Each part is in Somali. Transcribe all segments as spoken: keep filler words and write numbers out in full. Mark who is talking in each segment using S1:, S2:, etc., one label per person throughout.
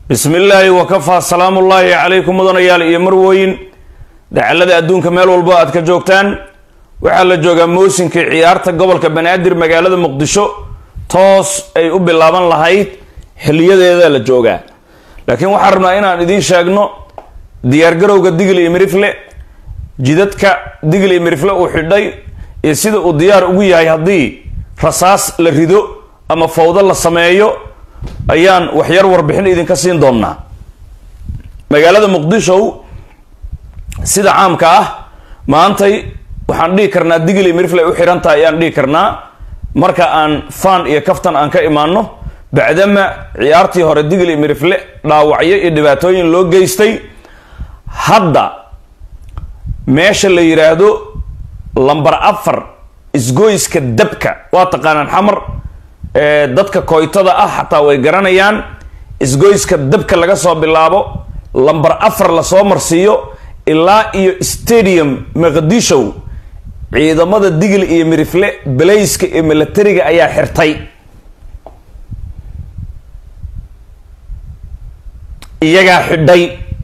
S1: بسم الله وكفى سلام الله عليكم مدن يال iyo marwooyin dacalada adduunka meel walba aad ka joogtaan waxa la joogaa moosinka ciyaarta gobolka Banaadir magaalada Muqdisho toos ay u bilaaban lahayd xiliyadeeda la joogaa laakiin waxa rabnaa inaan idin sheegno diyaar garowga Digil iyo Mirifle jidadka Digil iyo Mirifle uu xidhay ee sida uu diyaar ugu yahay hadii rasaas la rido ama fawda la sameeyo ayaan wax yar warbixin idin ka siin doonaa magaalada Muqdisho sida caamka ah maantay waxaan dhigi karnaa Digil iyo Mirifle u xiranta ayaan dhigi karnaa marka aan fan iyo kaftan aan ka imaano bacdama ciyaartii hore Digil iyo Mirifle dhaawacyo iyo dhibaatooyin loo geystay hadda meesha la yiraahdo lambar afar isgoyska dabka waa taqaanaan xamar ee dadka kooytada ah xataa way garanayaan isgoyska dabka laga soo bilaabo lambar afar la soo marsiyo ilaa iyo stadium Muqdisho ciidamada Digil iyo Mirifle Belayska iyo militariga ayaa xirtay iyaga xidhay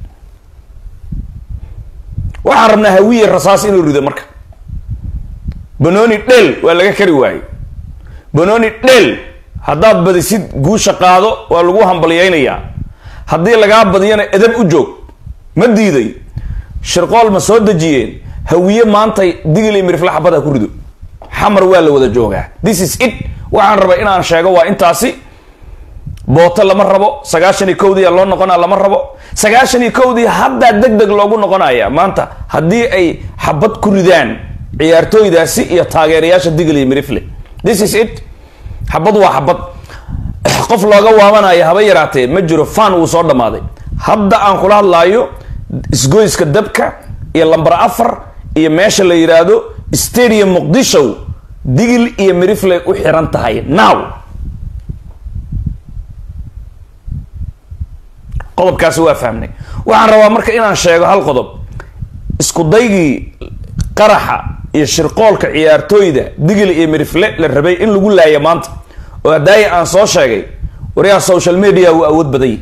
S1: waxaan rabnaa hawiye rasaas inuu rido marka banooni dhel waa laga kari waayay banooni dhel haddaad badisid guusha qaado waa lagu hambaliyaynayaa haddii lagaa badiyana edab u joog ma diiday shirqool ma soo dejiyeen hawiye maantay Digil iyo Mirifle xabada ku rido xamar waa la wada joogaa this is it waxaan rabaa inaan sheego waa intaasi booto lama rabo sagaashan iyo kow dii loo noqonaa lama rabo sagaashan iyo kow dii hadda degdeg loogu noqonaya maanta haddii ay xabad ku ridaan ciyaartooydaasi iyo taageerayaasha Digil iyo Mirifle this is it xabad waa xabad qof looga waabanayo haba yaraatee ma jiro fan uu soo dhamaaday hadda aan kula hadlaayo isgoyska dabka iyo lambar afar iyo meesha la yiraahdo stadium Muqdisho Digil iyo Mirifle u xiran tahay now qodobkaas waa fahmnay waxaan rabaa marka inaan sheego hal qodob isku daygii qaraxa iyo shirqoolka ciyaartooyda Digil iyo Mirifle la rabay in lagu laayo maanta oo haday aan soo sheegay wariyaha social media uu awood baday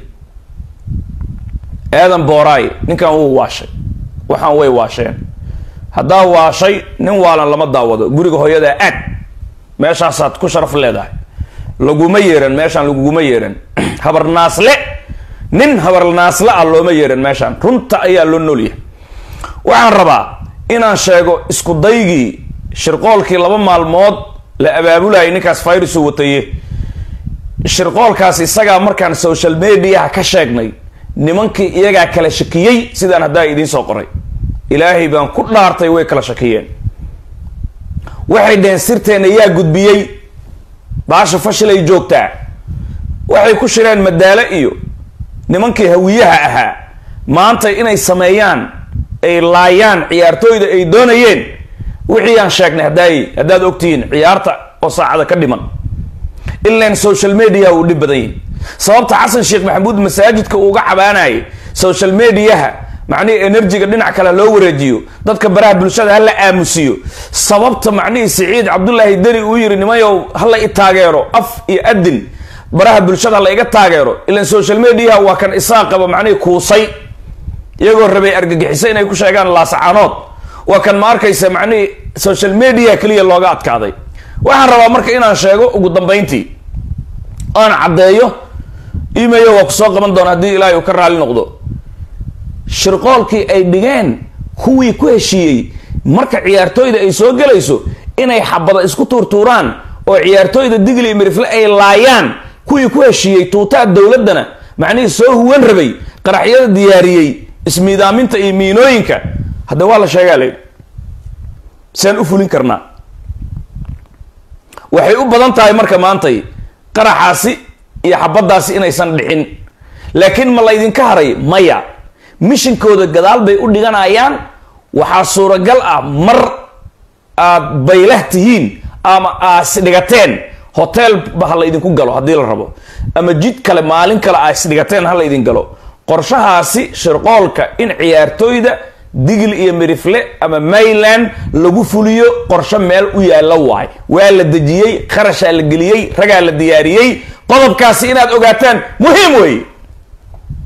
S1: aadan booray ninkan uu waashay waxaan way waasheen hadaa waashay nin waalan lama daawado guriga hooyada aad meeshaasaad ku sharaf leedahay laguma yeeran meeshaan laguma yeeran habar naasle nin habar naasle ah looma yeeran meeshaan runta ayaa loo noolyahay waxaan rabaa inaan sheego isku daygii shirqoolkii laba maalmood la abaabulay ninkaas virus uu watay shirqoolkaas isaga markaan social media ka sheegnay nimankii iyaga kala shakiyay sidaan hadaa idin soo qoray ilaahay baan ku dhaartay way kala shakiyeen waxay dheen sirteena yaa gudbiyay baasha fashil ay joogtaa waxay ku shireen madaalo iyo nimankii hawiyaha ahaa maanta inay sameeyaan ay laayaan ciyaartooyda ay doonayeen wixii aan sheegnay haday hadaad ogtiin ciyaarta oo saacada ka dhiman ilaa social media uu dhib badan yahay sababta Xasan Sheekh Maxamuud masaajidka uu uga cabaanay social media macni energy-ga dhinac kale loo wareejiyo dadka baraha bulshada hal la aamusiyo sababta macni Saciid Cabdullaahi Dari uu yiri nimayow hal la taageero af iyo adin baraha bulshada la iga taageero ilaa social media waa kan isaaqaba macni kuusay iyagoo rabay argagixisay inay ku sheegaan laasacaanood waa kan ma arkaysa macni social media kaliya looga adkaaday waxaan rabaa marka inaan sheego ugu dambeyntii aan cadeeyo email waa ku soo qaban doona hadii Ilaahay uu ka raali noqdo shirqoolkii ay dhigeen kuwii ku heshiiyay marka ciyaartooyda ay soo galayso inay xabada isku tuurtuuraan oo ciyaartooyda Digil iyo Mirifle ay laayaan kuwii ku heshiiyay tuutaa dawladana macni soo huwan rabay qaraxyada diyaariyay ismiidaaminta iyo miinooyinka hada waa la sheegalay saan u fulin karnaa waxay u badan tahay marka maantay qaraxaasi iyo xabadaasi inaysan dhixin laakiin ma la idin ka haray maya mishinkooda gadaal bay u dhiganayaan waxa suuragal ah mar aad baylahtihiin ama aas dhigateen hotel ba la idin ku galo hadii la rabo ama jid kale maalin kale aas dhigateen hal idin galo qorshahaasi shirqoolka in ciyaartooyda Digil iyo Mirifle ama Mayland lagu fuliyo qorshe meel u yaala waay waa la dajiyay kharash la geliyay ragaa la diyaariyay qodobkaasi inaad ogaataan muhiim weey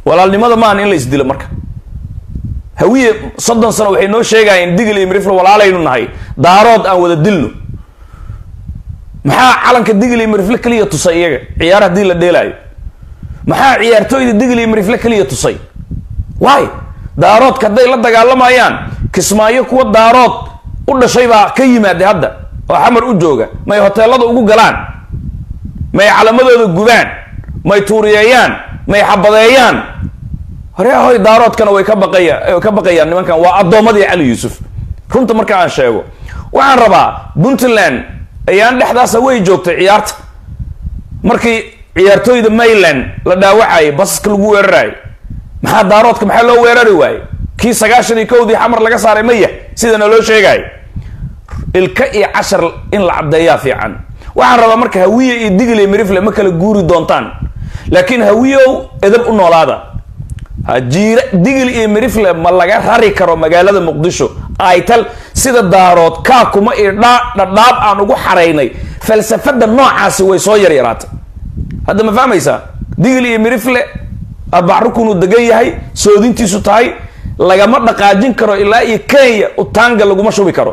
S1: walaalnimada maahan in la isdilo marka hawiye soddon sano waxay noo sheegayeen digil iyo mirifle walaalaynu nahay daarood aan wada dilno maxaa calanka digil iyo mirifle kaliya tusay iyaga ciyaar haddii la dheelaayo maxaa ciyaartooyda digil iyo mirifle kaliya tusay why daaroodka hadday la dagaalamayaan kismaayo kuwa daarood u dhashay baa ka yimaada hadda oo xamar u jooga may hoteelada ugu galaan may calamadooda gubaan may tuuriyeeyaan may xabadeeyaan hore hoy daaroodkana way ka baqayaan ka baqayaan nimankan waa addoomadii cali yuusuf runta marka aan sheego waxaan rabaa Puntland ayaan dhexdaas way joogtay ciyaarta markii ciyaartooyda Mayland la dhaawacay baska lagu weeraray maxaa daaroodka maxaa loo weerari waayay kii sagaashan iyo kowdii xamar laga saaray maya sidana loo sheegay ilka iyo cashar in la cadeeyaa fiican waxaan rabaa marka hawiye iyo digil iyo mirifle ma kala guuri doontaan laakiin hawiyow edab u noolaada hajiira digil iyo mirifle ma laga rari karo magaalada muqdisho ay tal sida daarood ka kuma idha dhadhaab aan ugu xareynay falsafada noocaasi way soo yar yaraatay hadda ma fahmaysaa digil iyo mirifle abaarukunu degan yahay soodintiisu tahay lagama dhaqaajin karo ilaa iyo Kenya u taanga laguma shubi karo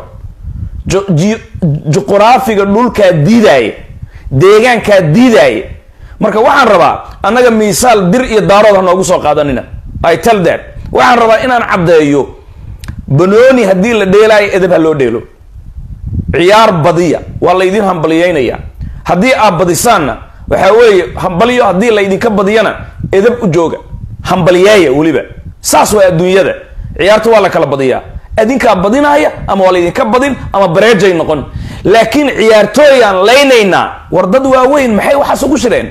S1: juqraafiga dhulka diiday deegaanka diiday marka waxaan rabaa annaga miisaal dir iyo daarood noogu soo qaadanina I tell that waxaan rabaa inaan cadeeyo banooni hadii la dheelay edab loo dheelo ciyaar badiya waa la idin hambaliyeynaya hadii aad badisaana waxa weeye hambaliyo hadii la idin ka badiyana edab u jooga hambaliyeeya waliba saas waa adduunyada ciyaartu waa la kala badiyaa adinka badinaya ama wala idinka badin ama bareejay noqon laakiin ciyaartooyaan leynayna war dad waaweyn maxay waxa ugu shireen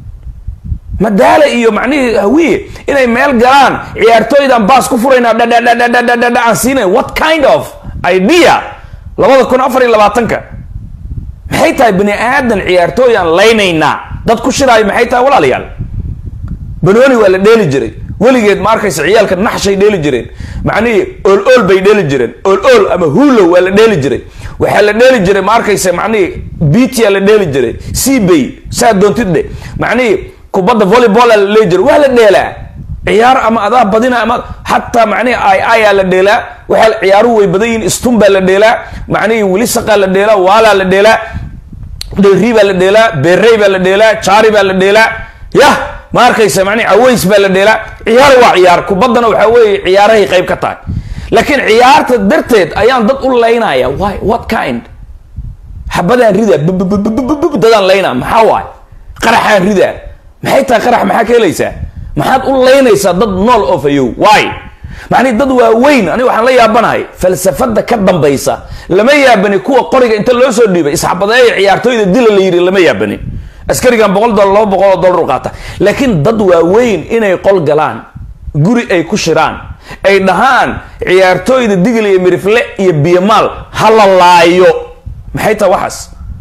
S1: madaala iyo macnii hawiye inay meel galaan ciyaartooydan baas ku furayna aan siinay what kind of idea labada kun afar iyo labaatanka maxay tahay bani aadan ciyaartooyaan leynayna dad ku shiraay maxay tahay walaalayaal banooni waa la dheeli jiray weligeed ma arkaysa ciyaalka naxshay dheeli jireen macnii ool ool bay dheeli jireen ool ool ama huulo waa la dheeli jiray waxa la dheeli jiray ma arkaysa macnii beatia la dheeli jiray seabay saa doontidde macnii kubadda volleyball la dheeli jiray waa la dheelaa ciyaar ama adaa badina ama hatta macnii ay ay la dheelaa waxa ciyaaruhu way badan yihiin istumba la dheelaa macnii wili saqa la dheelaa wala la dheelaa dheeriba la dheelaa beerreyba la dheelaa chaariba la dheelaa yah ma arkaysa macnii aways baa la dheelaa ciyaar waa ciyaar kubaddana waxa weeye ciyaarahay qayb ka tahay laakiin ciyaarta darteed ayaan dad u leynaya why what kind xabadaan rida dadaan leyna maxaa waay qaraxaan rida maxay tahay qarax maxaa ka helaysaa maxaad u leynaysaa dad nool oo fayow why macnii dad waaweyn aniga waxaan la yaabanahay falsafada ka dambaysa lama yaabani kuwa qoriga inta loo soo dhiibay isxabadeeya ciyaartooyda dila la yiri lama yaabani askarigan boqol dollar laba boqol dollar u qaata laakiin dad waaweyn inay qol galaan guri ay ku shiraan ay dhahaan ciyaartooyda digil iyo mirifle iyo biyamaal hala laayo maxay tahay waxaas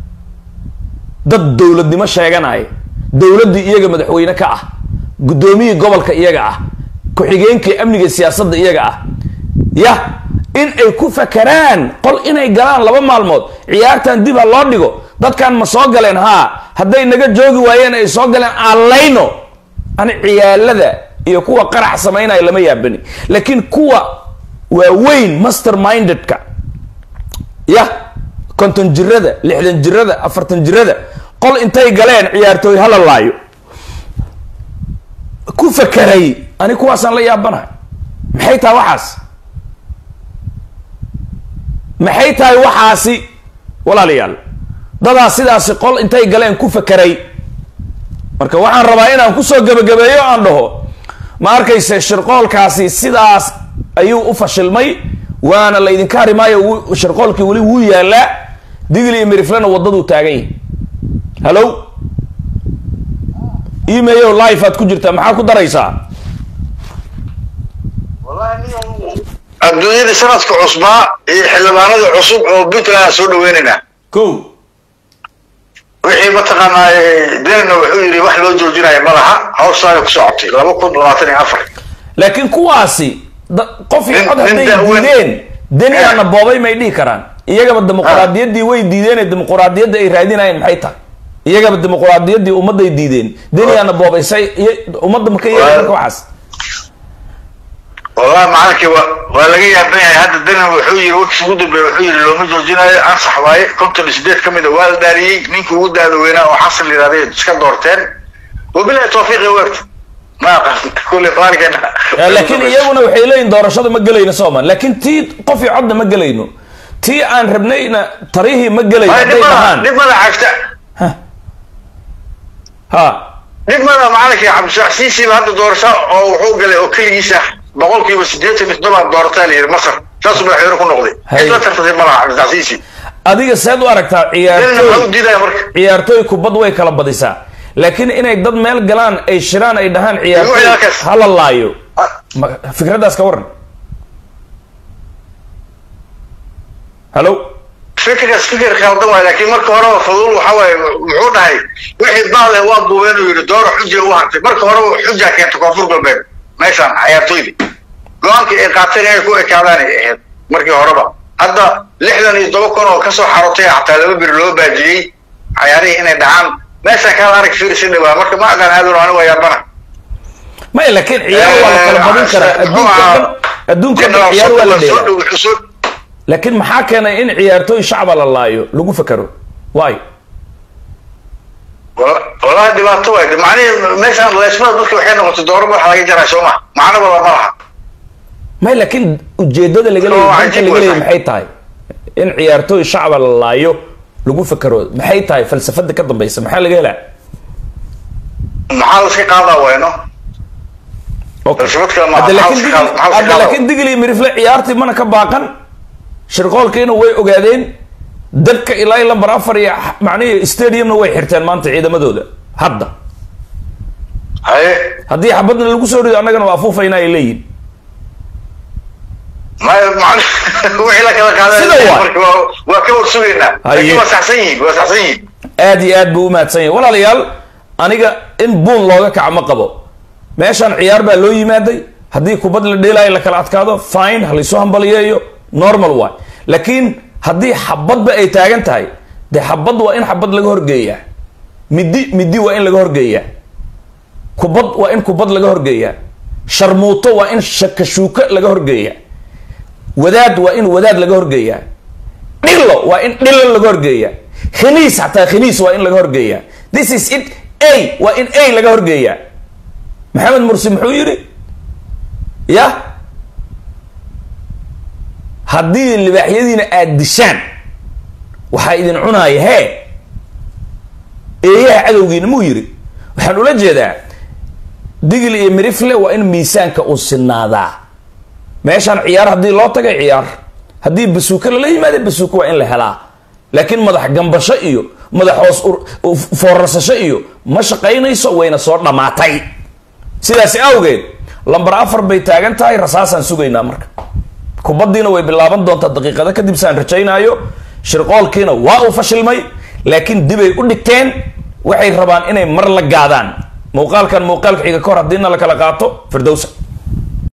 S1: dad dowladnimo sheeganay dowladii iyaga madaxweyne ka ah gudoomiye gobolka iyaga ah ku-xigeenkii amniga siyaasadda iyaga ah ya in ay ku fakaraan qol inay galaan laba maalmood ciyaartan dib ha loo dhigo dadkan ma soo galeen haa hadday naga joogi waayeen ay soo galeen aalayno ani ciyaalada iyo kuwa qarax samaynaya lama yaabani laakiin kuwa waaweyn mastermindedka ya konton jirada lixdan jirada afartan jirada qol intay galeen ciyaartooy hala laayo ku fakaray ani kuwaasaan la yaabanahay maxay tahay waxaas maxay tahay waxaasi walaalayaal dadaa sidaasi qol intay galeen ku fakaray marka waxaan rabaa inaan kusoo gabagabeeyo aan dhaho ma arkayse shirqoolkaasi sidaas ayuu u fashilmay waana la idinka hari maayo shirqoolkii weli wuu yaalaa digil iyo miriflena waddaduu taagan yahay hallo email live aad ku jirtaa maxaa ku daraysaa
S2: adduunyada sanadka cusbaa iyo xildhibaanada cusub oo Puntland soo dhaweynayna
S1: ko
S2: wixii mataqaanaa deena wuxuu yiri wax loo joojinayo malaha hawshaada ku socotay laba kun labaatan iyo afar
S1: laakiin kuwaasi qof iyo cod hadday diideen deniyaana boobay may dhihi karaan iyagaba dimuqraadiyaddii way diideen dimuqraadiyadda ay raadinayeen maxay tahay iyagaba dimuqraadiyaddii ummadday diideen deniyaana boobaysay ummadda ma ka yeelan marka waxaas
S2: والله معلك ولا جاي بين هذا الدنيا وحوي وكسود بحوي لو ما جوجنا انصح واي كنت السديد كميد وال داري نينكو u daado weena oo xasil yiraahday iska doorteen وبلا توفيق وقت ما كل فارقنا
S1: لكن iyaguna waxay leeyihiin doorashada ma galayno Soomaan laakiin tii qof i cod ma galayno tii aan rabnayna tarihi ma galayno
S2: dib ma xagta
S1: ha ha
S2: dib ma معلك يا عبد السيسي هذا doorasho oo wuxuu galay oo kaligiisa boqolkiiba siddeetan iyo toddoba doortaan ee Masar taas ma xiro ku noqday isla tartay malaha Cabdi Casiisi
S1: adiga saad u aragtaa ciyaartoy ciyaartoy kubad way kala badisaa laakiin inay dad meel galaan ay shiraan ay dhahaan ciyaartoy hala laayo fikradaas ka waran hello
S2: fikradaas fikir khaldan waa laakiin marka hore fadul waxa way wuxuu dhahay wixii baad waa duubeen oo yiri door xujo u hartay marka hore xujo keento koonfur galbeed meeshan ciyaartoydi go'aankii ay qaateen ay ku ekaadaan ay ahayd markii horeba hadda lixdan iyo todoba kun oo ka soo xarotay xataa laba bir loo baajiyay ciyaarihii inay dhacaan meesha ka arag fiirsan waa marka ma aqaan aad aan waa yaabana
S1: ma laakiin ciyaar waa kala badin kara adduunka adduunka ciyaar waa la dheeraa laakiin maxaa keenay in ciyaartoy shacab la laayo lagu fakaro waay
S2: والله دبعت وايد معني مثلا لا اسمه بس وحين قلت دور ما حاجه جرى سوما معنا ولا مرها
S1: ما لكن ujeedada laga leeyahay laga leeyahay maxay tahay in ciyaartoy shacab la laayo lagu fakaro maxay tahay falsafada ka dambaysa maxaa laga helaa
S2: maxaa iska qaada wayno
S1: falsafadka ma hadda laakiin digli mirifle ciyaartii mana ka baaqan shirqoolkeena way ogaadeen dabka ilaa ila lambar afar iyo macnaheedu stadiumna way xirteen maanta ciidamadooda hadda
S2: haye
S1: haddii xabadna lagu soo rido annagana waa afuufayna ay leeyihin
S2: ما ما وحلا كذا كذا وكم سوينا لكن وسحسين وسحسين
S1: آدي آد بوماتسين ولا ليال أنيجا إن بون لوجا كعم قبو ماشان عيار بلوي مادي هدي كوبد الديلا إلا كلات كذا فاين هل يسوهم بليايو نورمال واي لكن هدي حبض بأي تاجن تاي ده حبض وإن حبض لجهر جيا مدي مدي وإن لجهر جيا كوبد وإن كوبد لجهر جيا شرموطة وإن شكشوكة لجهر جيا wadaad waa in wadaad laga horgeeyaa dhilo waa in dhilo laga horgeeyaa khaniis xataa khaniis waa in laga horgeeyaa this is it a waa in a laga horgeeyaa maxamed mursi muxuu yidhi ya haddii libaaxyadiina aad dishaan waxaa idin cunaaya hee eeyaha cadowgiina muu yidhi waxaan ula jeedaa digil iyo mirifle waa in miisaanka uu sinaadaa meeshaan ciyaar haddii loo tagay ciyaar haddii basuuka lala yimaada basuuka waa in la helaa laakiin madax gambasho iyo madax hoos foorasasho iyo ma shaqaynayso wayna soo dhammaatay sidaasi awgeed lambar afar bay taagan tahay rasaasaan sugaynaa marka kubaddiina way bilaaban doontaa daqiiqada kadib saan rajaynaayo shirqoolkiina waa uu fashilmay laakiin dibay u dhigteen waxay rabaan inay mar la gaadaan muuqaalkan muuqaalka xiga kahor haddiina la kala qaato firdowsa